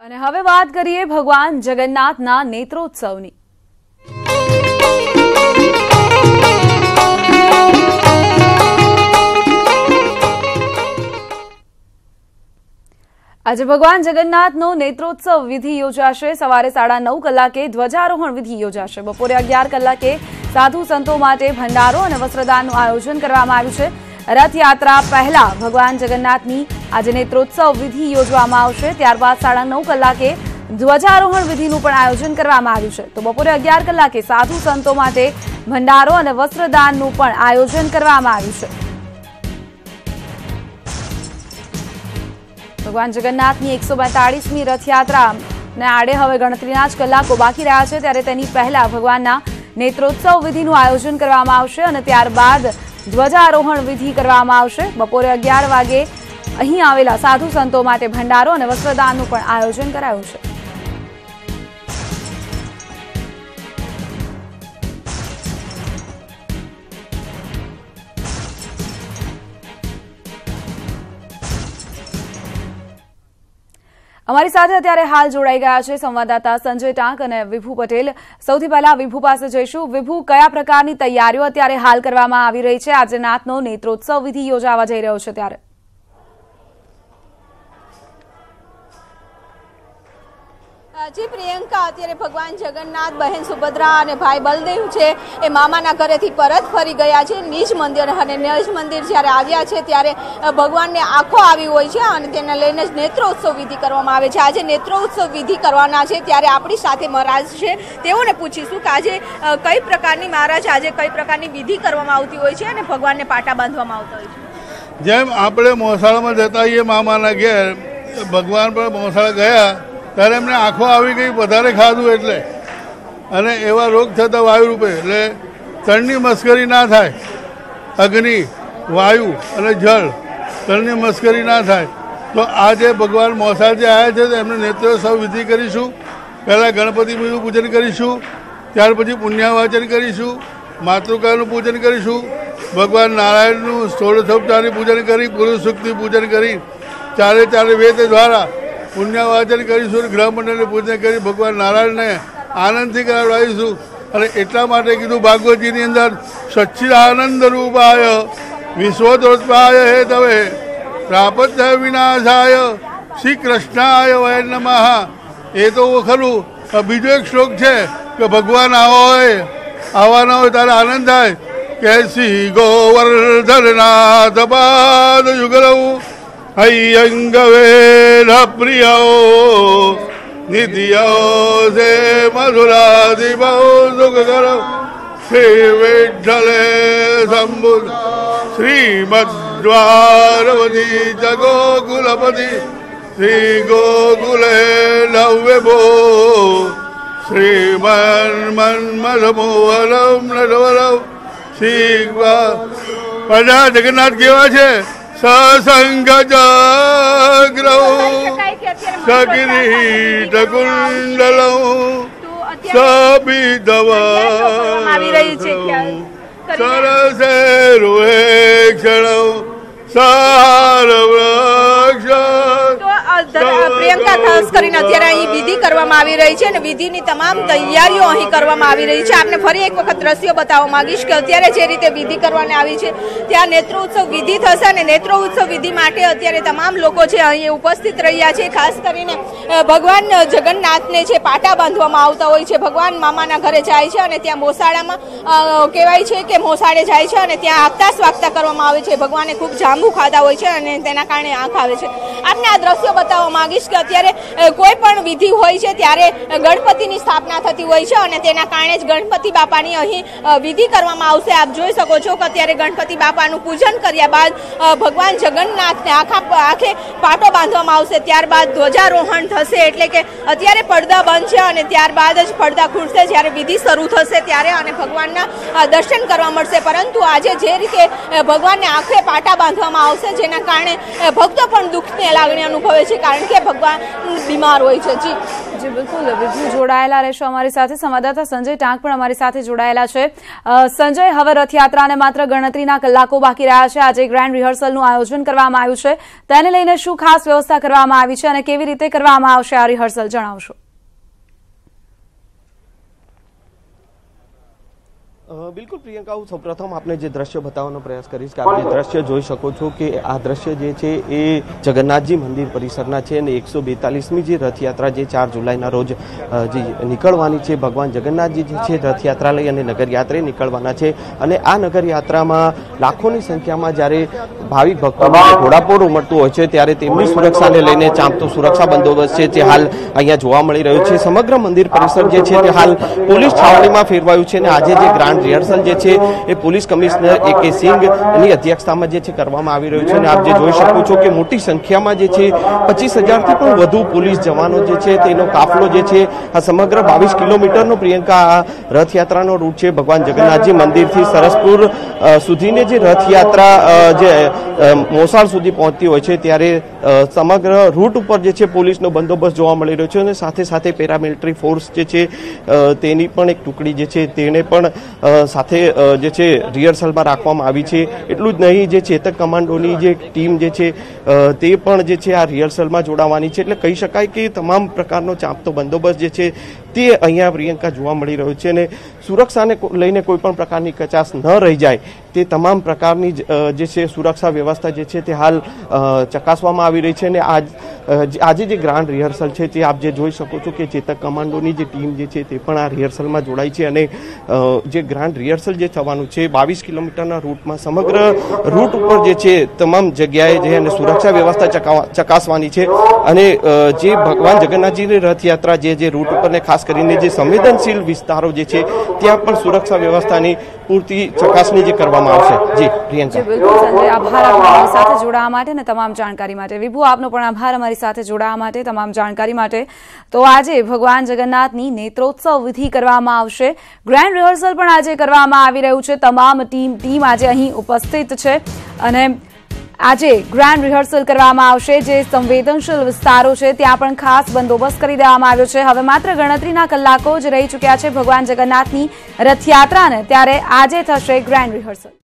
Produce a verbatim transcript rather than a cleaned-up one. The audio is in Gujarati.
અને હવે વાત કરીએ ભગવાન જગન્નાથના નેત્રોત્સવની। આજે ભગવાન જગન્નાથનો નેત્રોત્સવ વિધિ યોજાશે। સવારે સાડા નવ કલાકે ધ્વજારોહણ વિધિ યોજાશે। બપોરે અગિયાર કલાકે સાધુ સંતો માટે ભંડારો અને વસ્ત્રદાનનું આયોજન કરવામાં આવ્યું છે। રથયાત્રા પહેલા ભગવાન જગન્નાથની આજે નેત્રોત્સવ વિધિ યોજવામાં આવશે। ત્યારબાદ સાડા નવ કલાકે ધ્વજારોહણ વિધિનું પણ આયોજન કરવામાં આવ્યું છે। તો બપોરે અગિયાર કલાકે સાધુ સંતો માટે ભંડારો અને વસ્ત્રદાનનું પણ આયોજન કરવામાં આવ્યું છે। ભગવાન જગન્નાથની એકસો બેતાળીસમી રથયાત્રાને આડે હવે ગણતરીના જ કલાકો બાકી રહ્યા છે, ત્યારે તેની પહેલા ભગવાનના નેત્રોત્સવ વિધિનું આયોજન કરવામાં આવશે અને ત્યારબાદ ધ્વજારોહણ વિધિ કરવામાં આવશે। બપોરે અગિયાર વાગે અહીં આવેલા સાધુ સંતો માટે ભંડારો અને વસ્ત્રદાનનું પણ આયોજન કરાયું છે। અમારી સાથે અત્યારે હાલ જોડાઈ ગયા છે સંવાદદાતા સંજય ટાંક અને વિભુ પટેલ। સૌથી પહેલા વિભુ પાસે જઈશું। વિભુ, કયા પ્રકારની તૈયારીઓ અત્યારે હાલ કરવામાં આવી રહી છે? આજે નાથનો નેત્રોત્સવ વિધિ યોજાવા જઈ રહ્યો છે ત્યારે જી પ્રિયંકા, અત્યારે ભગવાન જગન્નાથ, બહેન સુભદ્રા અને ભાઈ બલદેવ છે એ મામાના ઘરેથી પરત ફરી ગયા છે નિજ મંદિર, અને નિજ મંદિર જ્યારે આવ્યા છે ત્યારે ભગવાનને આંખો આવી હોય છે અને તેને લઈને જ નેત્રોત્સવ વિધિ કરવામાં આવે છે। આજે નેત્રોત્સવ વિધિ કરવાના છે ત્યારે આપણી સાથે મહારાજ છે, તેઓને પૂછીશું કે આજે કઈ પ્રકારની મહારાજ આજે કઈ પ્રકારની વિધિ કરવામાં આવતી હોય છે અને ભગવાનને પાટા બાંધવામાં આવતા હોય છે। જેમ આપણે મોસાળામાં જતા હોઈએ મામાના ઘેર, ભગવાન પણ મોસાળા ગયા ત્યારે એમને આંખો આવી ગઈ વધારે ખાધું એટલે, અને એવા રોગ થતા વાયુ રૂપે, એટલે તળની મસ્કરી ના થાય। અગ્નિ, વાયુ અને જળ, તળની મસ્કરી ના થાય। તો આજે ભગવાન મોસાળથી આવ્યા છે તો એમને નેત્રોત્સવ વિધિ કરીશું। પહેલાં ગણપતિનું પૂજન કરીશું, ત્યાર પછી પુણ્યવાચન કરીશું, માતૃકાનું પૂજન કરીશું, ભગવાન નારાયણનું ષોડશોપચારી પૂજન કરી, પુરુષ સૂક્તનું પૂજન કરી, ચારે ચારે વેદ દ્વારા પુણ્યવાચન કરીશું, ગ્રહ મંડળને પૂજન કરી ભગવાન નારાયણને આનંદથી કરાવડાવીશું। અને એટલા માટે કીધું ભાગવતજીની અંદર, સચ્ચિદાનંદ રૂપાય વિશ્વોત્પાય હે તવે પ્રાપત્ય વિનાશાય શ્રી કૃષ્ણાય વય નમઃ। એ તો ખરું। બીજો એક શ્લોક છે કે ભગવાન આવો હોય, આવવાના હોય ત્યારે આનંદ થાય કે શ્રી ગોવર્ધનનાથ પાદ યુગલવું અયંગવેલ પ્રિયો નિધિયો સે મધુરાધિપો સુખકરો શ્રી વિઠ્ઠલે સંબુદ શ્રીમદ્વારવતી જગોકુલપતિ શ્રી ગોકુલે નવ્યભો શ્રીમન મન્મથમોહનમ નટવરમ શ્રી પ્રજા જગન્નાથ કેવા છે? સસંગ જાગ્રૌ સકિરીટ કુંડલૌ સબિધવૌ સરસે રૂહે ક્ષણૌ સાર વૃક્ષ। પ્રિયંકા, ખાસ કરીને અત્યારે અહીં વિધિ કરવામાં આવી રહી છે અને વિધિની તમામ તૈયારીઓ અહીં કરવામાં આવી રહી છે। આપને ફરી એક વખત દ્રશ્યો બતાવવા માંગીશ કે અત્યારે જે રીતે વિધિ કરવાની આવી છે ત્યાં નેત્રોત્સવ વિધિ થશે અને નેત્રોત્સવ વિધિ માટે અત્યારે તમામ લોકો છે અહીં ઉપસ્થિત રહ્યા છે। ખાસ કરીને ભગવાન જગન્નાથને છે પાટા બાંધવામાં આવતા હોય છે। ભગવાન મામાના ઘરે જાય છે અને ત્યાં મોસાળામાં કહેવાય છે કે મોસાળે જાય છે અને ત્યાં આગતા સ્વાગતા કરવામાં આવે છે। ભગવાને ખૂબ જાંબુ ખાધા હોય છે અને તેના કારણે આંખ આવે છે। આપને આ દ્રશ્યો બતાવવા માંગીશ કે અત્યારે કોઈ પણ વિધિ હોય છે ત્યારે ગણપતિની સ્થાપના થતી હોય છે અને તેના કારણે જ ગણપતિ બાપાની અહીં વિધિ કરવામાં આવશે। આપ જોઈ શકો છો કે અત્યારે ગણપતિ બાપાનું પૂજન કર્યા બાદ ભગવાન જગન્નાથને આખા આંખે પાટો બાંધવામાં આવશે। ત્યારબાદ ધ્વજારોહણ થશે, એટલે કે અત્યારે પડદા બંધ છે અને ત્યારબાદ જ પડદા ખુલશે જ્યારે વિધિ શરૂ થશે ત્યારે, અને ભગવાનના દર્શન કરવા મળશે। પરંતુ આજે જે રીતે ભગવાનને આંખે પાટા બાંધવામાં આવશે જેના કારણે ભક્તો પણ દુઃખની લાગણી અનુભવે છે, કારણ કે ભગવાન બીમાર હોય છે। જી જી બિલકુલ, વિભુ જોડાયેલા રહેશો અમારી સાથે. સંવાદદાતા સંજય ટાંક પણ અમારી સાથે જોડાયેલા છે. સંજય, હવે રથયાત્રાને માત્ર ગણતરીના કલાકો બાકી રહ્યા છે. આજે ગ્રાન્ડ રિહર્સલનું આયોજન કરવામાં આવ્યું છે. તેને લઈને શું ખાસ વ્યવસ્થા કરવામાં આવી છે અને કેવી રીતે કરવામાં આવશે આ રિહર્સલ, જણાવશો? બિલકુલ પ્રિયંકા, હું સૌપ્રથમ આપને જે દ્રશ્ય બતાવવાનો પ્રયાસ કરીશ કે આપ જે દ્રશ્ય જોઈ શકો છો કે આ દ્રશ્ય જે છે એ જગન્નાથજી મંદિર પરિસરના છે અને એકસો બેતાલીસમી જે રથયાત્રા જે ચાર જુલાઈના રોજ જે નીકળવાની છે, ભગવાન જગન્નાથજી જે છે રથયાત્રા લઈ અને નગરયાત્રે નીકળવાના છે. અને આ નગરયાત્રામાં લાખોની સંખ્યામાં જ્યારે ભાવિક ભક્તોને ઘોડાપુર ઉમટતું હોય છે ત્યારે તેમની સુરક્ષાને લઈને ચાંપતો સુરક્ષા બંદોબસ્ત છે જે હાલ અહીંયા જોવા મળી રહ્યો છે. સમગ્ર મંદિર પરિસર જે છે તે હાલ પોલીસ છાવણીમાં ફેરવાયું છે અને આજે જે ગ્રાન્ડ રિહર્સલ જે છે એ પોલીસ કમિશનર એ કે સિંઘની અધ્યક્ષતામાં જે છે કરવામાં આવી રહ્યું છે. અને આપ જે જોઈ શકો છો કે મોટી સંખ્યામાં જે છે પચીસ હજારથી પણ વધુ પોલીસ જવાનો જે છે તેનો કાફલો જે છે આ સમગ્ર બાવીસ કિલોમીટરનો પ્રિયંકા આ રથયાત્રાનો રૂટ છે. ભગવાન જગન્નાથજી મંદિરથી સરસપુર સુધીની જે રથયાત્રા જે મોસાળ સુધી પહોંચતી હોય છે ત્યારે સમગ્ર રૂટ ઉપર જે છે પોલીસનો બંદોબસ્ત જોવા મળી રહ્યો છે. અને સાથે સાથે પેરામિલિટરી ફોર્સ જે છે તેની પણ એક ટુકડી જે છે તેને પણ સાથે જે છે રિહર્સલમાં રાખવામાં આવી છે. એટલું જ નહીં, જે ચેતક કમાન્ડોની જે ટીમ જે છે તે પણ જે છે આ રિહર્સલમાં જોડાવાની છે. એટલે કહી શકાય કે તમામ પ્રકારનો ચાંપતો બંદોબસ્ત જે છે તે અહીંયા પ્રિયંકા જોવા મળી રહ્યો છે. અને સુરક્ષાને લઈને કોઈ પણ પ્રકારની કચાશ ન રહી જાય તે તમામ પ્રકારની જે છે સુરક્ષા વ્યવસ્થા જે છે તે હાલ ચકાસવામાં આવી રહી છે. અને આજ આજે જે ગ્રાન્ડ રિહર્સલ છે તે આપ જે જોઈ શકો છો કે ચેતક કમાન્ડોની જે ટીમ જે છે તે પણ આ રિહર્સલમાં જોડાઈ છે. અને જે ગ્રાન્ડ રિહર્સલ જે થવાનું છે બાવીસ કિલોમીટરના રૂટમાં સમગ્ર રૂટ ઉપર જે છે તમામ જગ્યાએ જે અને સુરક્ષા વ્યવસ્થા ચકાસવાની છે. અને જે ભગવાન જગન્નાથજીની રથયાત્રા જે જે રૂટ ઉપર ને ખાસ કરીને જે સંવેદનશીલ વિસ્તારો જે છે ત્યાં પણ સુરક્ષા વ્યવસ્થાની પૂરતી ચકાસણી જે કરવામાં આવશે. જી પ્રિયંકા. બિલકુલ સંજય, આભાર અમારી સાથે જોડાવા માટે અને તમામ જાણકારી માટે. વિભુ, આપનો પણ આભાર અમારી સાથે જોડાવા માટે, તમામ જાણકારી માટે. તો આજે ભગવાન જગન્નાથની નેત્રોત્સવ વિધિ કરવામાં આવશે. ગ્રાન્ડ રિહર્સલ પણ આજે કરવામાં આવી રહ્યું છે. તમામ ટીમ ટીમ આજે અહીં ઉપસ્થિત છે અને આજે ગ્રાન્ડ રિહર્સલ કરવામાં આવશે. જે સંવેદનશીલ વિસ્તારો છે ત્યાં પણ ખાસ બંદોબસ્ત કરી દેવામાં આવ્યો છે. હવે માત્ર ગણતરીના કલાકો જ રહી ચૂક્યા છે ભગવાન જગન્નાથની રથયાત્રાને, ત્યારે આજે થશે ગ્રાન્ડ રિહર્સલ.